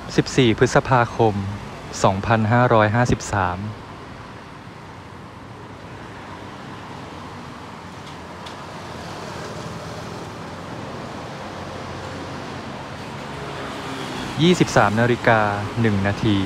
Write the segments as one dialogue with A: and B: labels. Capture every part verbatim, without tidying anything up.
A: สิบสี่ พฤษภาคม สองพันห้าร้อยห้าสิบสาม ยี่สิบสาม นาฬิกา หนึ่ง นาที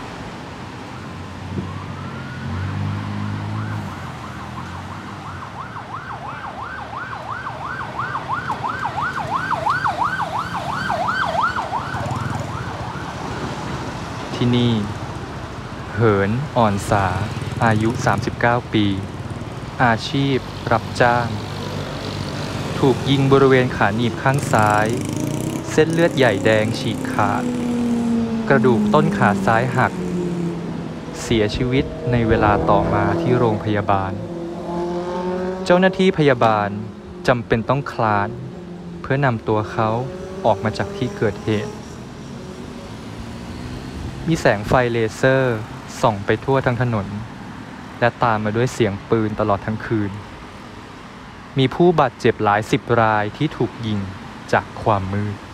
A: ที่นี่เหินอ่อนสาอายุสามสิบเก้าปีอาชีพรับจ้างถูกยิงบริเวณขาหนีบข้างซ้ายเส้นเลือดใหญ่แดงฉีกขาดกระดูกต้นขาซ้ายหักเสียชีวิตในเวลาต่อมาที่โรงพยาบาลเจ้าหน้าที่พยาบาลจำเป็นต้องคลานเพื่อนำตัวเขาออกมาจากที่เกิดเหตุมีแสงไฟเลเซอร์ส่องไปทั่วทั้งถนนและตามมาด้วยเสียงปืนตลอดทั้งคืนมีผู้บาดเจ็บหลายสิบรายที่ถูกยิงจากความมืด